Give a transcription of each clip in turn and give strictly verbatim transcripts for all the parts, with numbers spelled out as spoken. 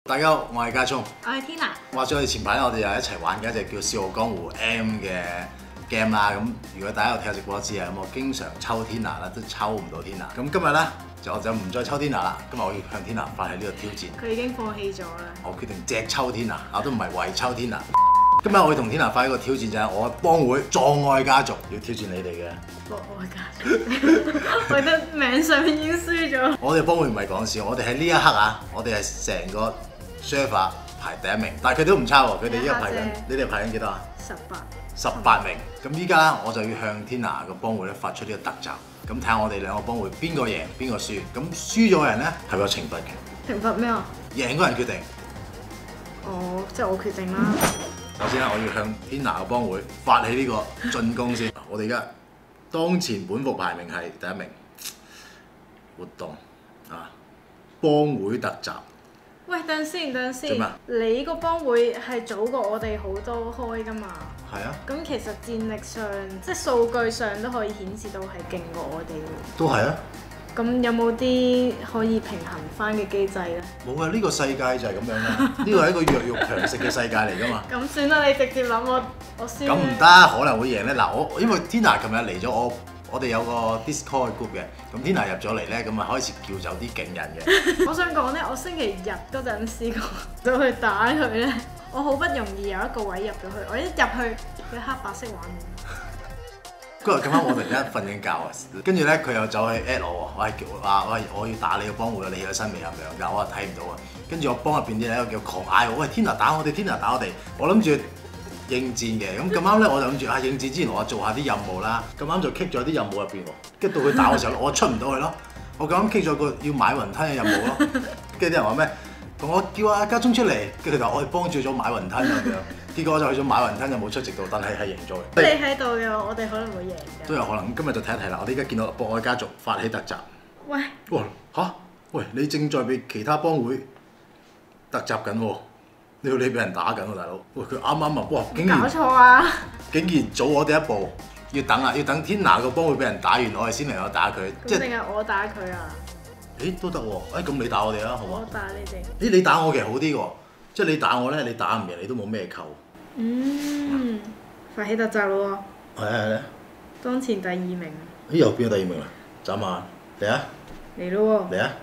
大家好，我係家聰， 我係 Tina。 話說我哋前排我哋又一齊玩緊一隻叫《笑傲江湖 M》嘅 game 啦。咁如果大家有睇我直播都知啊，咁我經常抽 Tina 啦，都抽唔到 Tina。咁今日咧就我就唔再抽 Tina 啦。今日我要向 Tina 發起呢個挑戰。 佢已經放棄咗啦。 我決定隻抽 Tina，我都唔係為抽 Tina。今日我要同 Tina 發起一個挑戰，就係我嘅幫會壯愛家族要挑戰你哋嘅。 博愛家族，我覺得名上面已經輸咗。 我哋幫會唔係講笑，我哋喺呢一刻啊，我哋係成個 server 排第一名，但係佢哋都唔差喎，佢哋依家排緊，你哋排緊幾多啊？ 十八。 十八名。咁依家我就要向 Tina 個幫會咧發出呢個特集，咁睇下我哋兩個幫會邊個贏邊個輸。咁輸咗嘅人咧係有懲罰嘅。 懲罰咩啊？ 贏嗰人決定。 哦，即係我決定啦。 首先咧，我要向 Tina 個幫會發起呢個進攻先。我哋而家當前本部排名係第一名。活動啊，幫會特集。 喂，等陣先，等陣先。 做咩？ 你個幫會係早過我哋好多開㗎嘛？ 係啊。 咁其實戰力上，即係數據上都可以顯示到係勁過我哋喎。 都係啊。 咁有冇啲可以平衡翻嘅機制咧？ 冇啊！呢、這個世界就係咁樣啦。呢個係一個弱肉強食嘅世界嚟㗎嘛。 咁算啦，你直接諗我，我輸。 咁唔得，可能會贏咧。嗱，我因為 Tina 琴日嚟咗，我我哋有個 Discord group 嘅，咁 Tina 入咗嚟咧，咁啊開始叫走啲勁人嘅。 我想講咧，我星期日嗰陣試過到去打佢咧，我好不容易有一個位入咗去，我一入去佢黑白色畫面。 嗰日咁啱我突然間瞓緊覺啊，跟住咧佢又走去 at 我喎，我係叫話我係我要打你個幫會啊，你起咗身未咁樣？但我話睇唔到啊，跟住我幫入邊啲咧叫狂嗌我，喂 Tina 打我哋 Tina 打我哋，我諗住應戰嘅，咁咁啱咧我就諗住啊應戰之前我做下啲任務啦，咁啱就 kick 咗啲任務入邊喎，跟住到佢打嘅時候我出唔到去咯，我咁啱 kick 咗個要買雲吞嘅任務咯，跟住啲人話咩？同我叫阿家聰出嚟，跟住佢就話我哋幫住咗買雲吞咁樣。結果我就去咗買雲吞，就冇出席到，但係係贏咗嘅。 你喺度嘅，我哋可能會贏嘅。 都有可能，今日就睇一睇啦。我哋而家見到博愛家族發起特集。 喂！ 哇嚇！喂，你正在被其他幫會特集緊喎，你要你俾人打緊喎，大佬。喂，佢啱啱啊，哇！竟然搞錯啊！ 竟然早我哋一步，要等啊，要等 Tina 個幫會俾人打完，我哋先能夠打佢。 即係定係我打佢啊？ 誒都得喎，誒咁你打我哋啦，好嘛？ 我打你哋。 誒你打我其實好啲喎，即係你打我咧，你打唔贏你都冇咩扣。 嗯，發起特集咯喎。係啊係啊。 當前第二名。 咦又變咗第二名啦？眨眼嚟啊！ 嚟咯喎！ 嚟啊！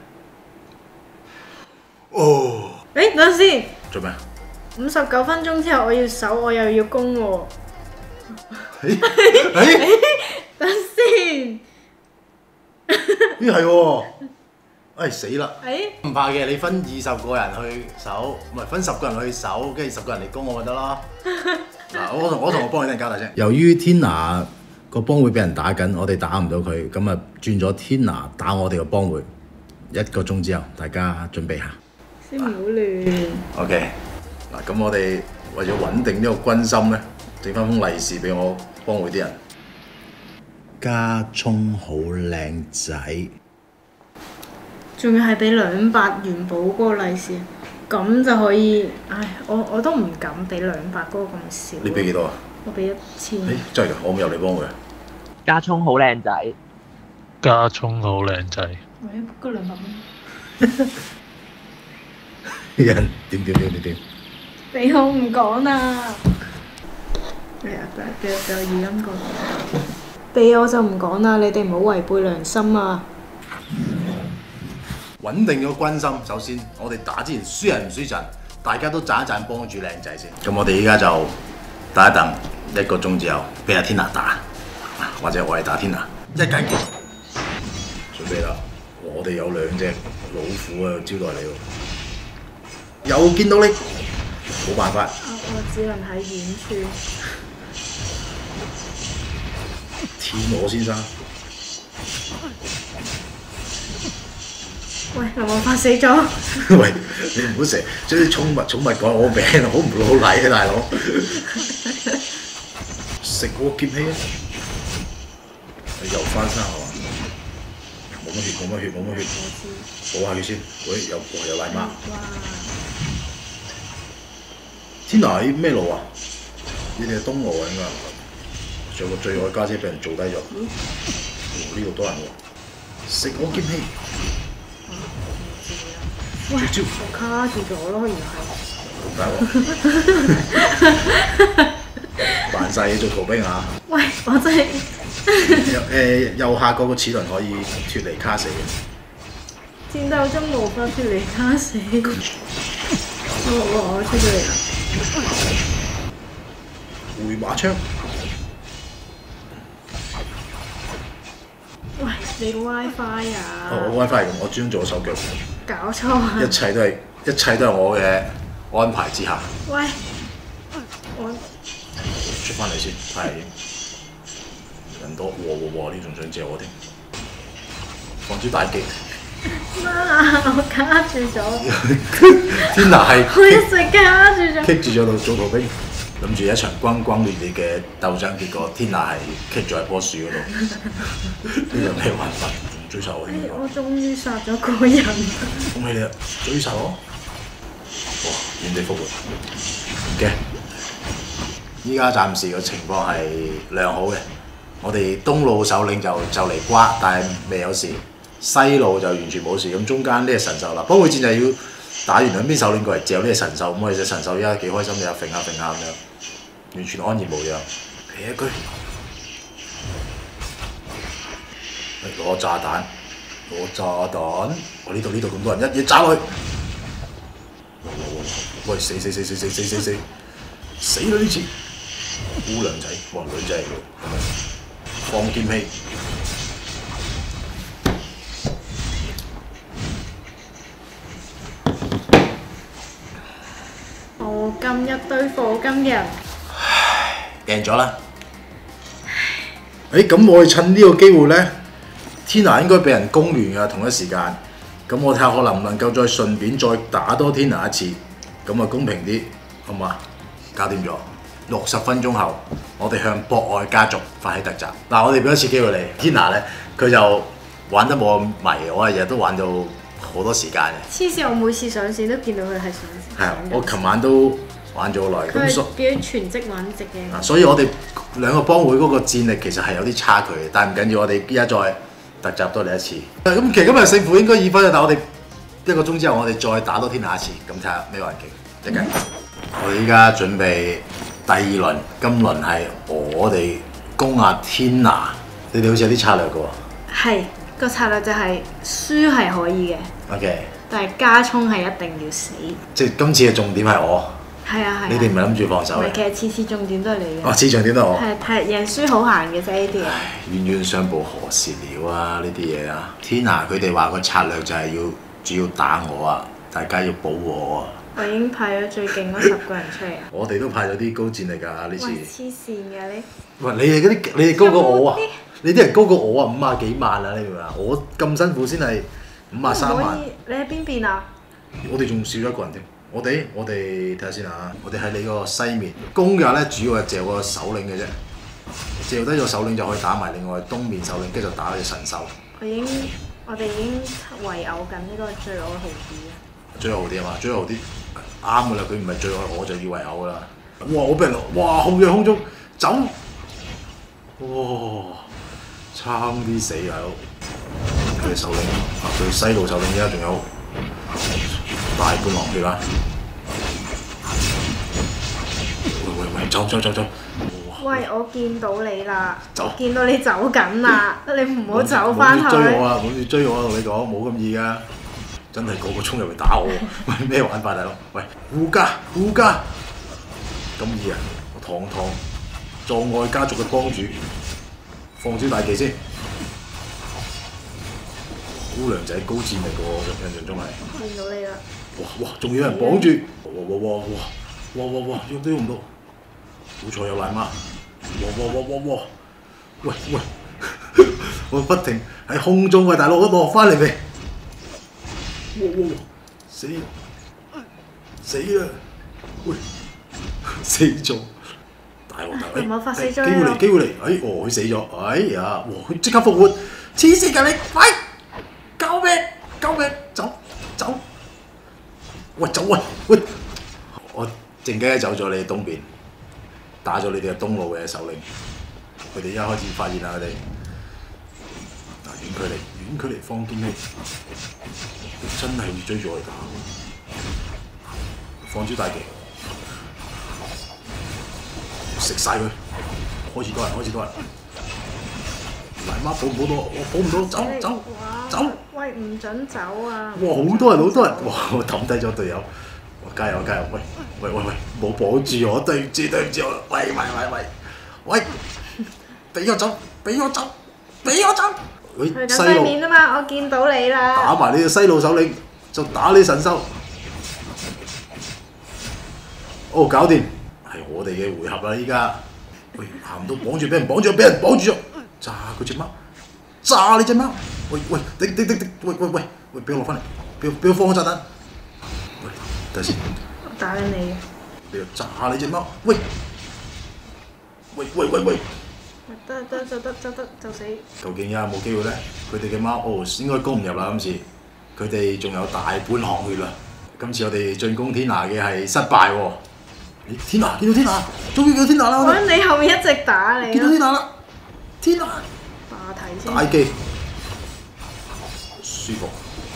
哦！ 誒等陣先。 做咩？ 五十九分鐘之後我要守，我又要攻喎。 誒誒！ 等先。 咦係喎！誒死啦！ 誒唔怕嘅，你分二十個人去守，唔係分十個人去守，跟住十個人嚟攻我咪得咯。嗱，我同我同我幫你哋交代先。由於 Tina 個幫會俾人打緊，我哋打唔到佢，咁啊轉咗 Tina 打我哋個幫會。一個鐘之後，大家準備下。 先唔好亂。 OK。嗱，咁我哋為咗穩定呢個軍心咧，整翻封利是俾我幫會啲人。家聰好靚仔。 仲要係俾兩百元補嗰個利是，咁就可以。唉，我我都唔敢俾兩百嗰個咁少。 你俾幾多啊？ 我俾一千。 誒真係㗎，我冇入你幫會啊！ 家聰好靚仔。 家聰好靚仔。 喂，嗰兩百蚊。 人點點點點點？ 俾我唔講啦。係啊，俾俾俾我語音講。俾我就唔講啦，你哋唔好違背良心啊！ 穩定咗軍心，首先我哋打之前輸人唔輸陣，大家都讚一讚幫主靚仔先。咁我哋依家就等一等一個鐘之後，俾阿 Tina 打，或者我哋打 Tina。一計準備啦，我哋有兩隻老虎啊招待你喎，又見到你，冇辦法。 我只能喺遠處。 天我先生。 喂，林王發死咗。 喂，你唔好成日將啲寵物寵物講我名，好唔老禮嘅大佬。食我劍氣啊！你又翻生係嘛？冇乜血，冇乜血，冇乜血，補下血先。喂，有哇有奶媽。Tina 喺咩路啊？你哋係東路啊應該。仲有個最愛家姐俾人做低咗。呢度多人喎。食我劍氣。 喂， 絕招我卡住咗咯，原來係。 大鑊！扮晒嘢做逃兵啊！ 喂，我真係右誒右下角個齒輪可以脱離卡死嘅。 戰鬥中無法脱離卡死。我我我出咗嚟啦！ 回馬槍。 喂，你個 WiFi 啊？ 我 WiFi 咁，我專做手腳。 搞錯啊！ 一切都係一切都係我嘅安排之下。 喂，我出翻嚟先，係人多，喎喎喎！呢仲想借我添，放支大機。 媽啊！我卡住咗。 天娜係我一直卡住咗。 棘住咗度做逃兵，諗住一場轟轟烈烈嘅鬥爭，結果天娜係棘咗喺棵樹嗰度。呢個咩玩法？仲追殺我添？ 我終於殺咗個人。 恭喜你啦！追殺我！哇！原地復活，唔驚。依家暫時嘅情況係良好嘅，我哋東路首領就就嚟瓜，但係未有事。西路就完全冇事，咁中間呢隻神獸啦，幫會戰就係要打完兩邊首領過嚟嚼呢隻神獸，咁我哋隻神獸而家幾開心嘅，揈下揈下咁樣，完全安然無恙。劈一句，攞炸彈，攞炸彈，我呢度呢度咁多人一嘢炸落去，喂死死死死死死死死死啦呢次！姑娘仔，哇女仔嚟嘅，放劍氣。 我今一堆火金人， 贏咗啦！誒咁我哋趁呢個機會咧，天娜應該俾人攻完㗎同一時間，咁我睇下我能唔能夠再順便再打多天娜一次，咁啊公平啲，好嘛？搞掂咗。六十分鐘後，我哋向博愛家族發起突襲。嗱，我哋俾一次機會你，天娜咧佢就玩得冇咁迷，我係日日都玩到好多時間嘅。 黐線！我每次上線都見到佢係上線。 係啊，我琴晚都玩咗好耐。 佢係咁所表演全職玩直嘅。 啊，所以我哋兩個幫會嗰個戰力其實係有啲差距嘅，但係唔緊要，我哋依家再突襲多你一次。咁其實今日勝負應該二分，但係我哋一個鐘之後我哋再打多天娜一次，咁睇下咩環境。即係我哋依家準備第二輪，今輪係我哋攻下天娜，你哋好似有啲策略嘅喎。 係個策略就係輸係可以嘅。 OK。 但係加衝係一定要死。 即係今次嘅重點係我。 係啊係啊。 你哋唔係諗住放手嘅？ 其實次次重點都係你嘅。 哦，次重點都係我。 係係贏輸好閒嘅啫呢啲嘢。 冤冤相報何時了啊！呢啲嘢啊，天娜佢哋話個策略就係要主要打我啊，大家要保護我啊。 我已經派咗最勁嗰十個人出嚟啊！ 我哋都派咗啲高戰力㗎呢次。 喂，黐線嘅你！ 喂，你哋嗰啲你哋高過我啊！你啲人高過我啊，五啊幾萬啊！你明唔明啊？我咁辛苦先係五啊三萬。 你喺邊邊啊？ 我哋仲少咗一個人添。我哋我哋睇下先啊！我哋喺你嗰個西面攻嘅話咧，主要係借個首領嘅啫。借低咗首領就可以打埋另外東面首領，跟住就打佢神獸。 我已經我哋已經圍毆緊呢個最愛豪啲啊！ 最後啲啊嘛，最後啲啱㗎啦，佢唔係最愛我就以為有㗎啦。哇！我俾人哇控在空中走，哇！差啲死啊！佢首領啊，佢西路首領而家仲有大半落血啦。喂喂喂，走走走走！ 喂，我見到你啦， 走見到你走緊啦，你唔好走翻去。 冇追我啊！冇住追我啊！同你講，冇咁易㗎。真係個個衝入嚟打我，喂咩玩法大佬？喂護家護家咁易啊！我堂堂葬愛家族嘅幫主，放招大技先。姑娘仔高戰力喎，印象中係。 見到你啦！ 哇哇，仲有人綁住！哇哇哇哇哇哇哇，喐都喐唔到。好彩有奶媽！哇哇哇哇哇！喂喂，我不停喺空中喂大佬，我落翻嚟未？哇哇！死死啦！喂，死咗！大鑊大鑊！ 冇發死咗機會嚟，機會嚟！哎，哦，佢死咗！哎呀，哇！佢即刻復活！黐線㗎你！喂！救命！救命！走走！喂走喂喂！我靜雞走咗你哋東邊，打咗你哋嘅東路嘅首領。佢哋一開始發現啦，佢哋嗱遠距離遠距離放劍氣。 真係要追住我哋打，放招大技，食晒佢，開始多人，開始多人，嚟媽保唔保到？我保唔到，走走走！ 喂，唔準走啊！ 哇，好多人，好多人！哇，我抌低咗隊友，我加油加油！喂喂喂喂，冇綁住我，對唔住對唔住我！喂喂喂喂喂，俾我走，俾我走，俾我走！喂， 去緊西面啊嘛，我見到你啦！ 打埋你個西路首領，就打你神獸。哦，搞掂，係我哋嘅回合啦！依家，喂，行唔到綁住，俾人綁住，俾人綁住咗，炸佢隻貓，炸你隻貓！喂喂，頂頂頂頂！喂喂喂喂，俾我落翻嚟，俾我俾我放個炸彈。喂，等下先。 我打緊你。 你又炸你隻貓！喂喂喂喂喂！ 得得就得就得就死。 究竟有冇機會咧？佢哋嘅貓哦，應該攻唔入啦今次。佢哋仲有大半行血啦。今次我哋進攻天拿嘅係失敗喎。咦，天拿見到天拿，終於見到天拿啦！ 我喺你後面一直打你。 見到天拿啦！天拿。 霸體先。 大技。舒服。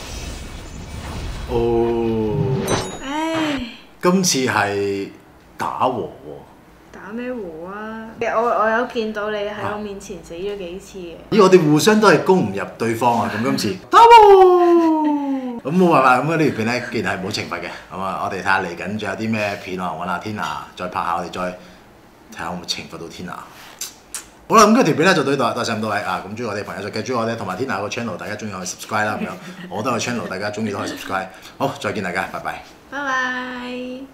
哦。 唉。 今次係打和喎。 打咩和啊？我我有見到你喺我面前死咗幾次嘅。 咦，我哋互相都係攻唔入對方啊！咁今次打和，咁冇辦法，咁呢條片咧，既然係冇懲罰嘅，咁啊，我哋睇下嚟緊仲有啲咩片啊，揾下天拿，再拍下我哋再睇下有冇懲罰到天拿。好啦，咁呢條片咧就到呢度啦，多謝咁多位啊！咁中意我哋朋友就記住我哋同埋天拿個 channel， 大家中意可以 subscribe 啦咁樣，我都有 channel， 大家中意都可以 subscribe。好，再見大家，拜拜。 拜拜。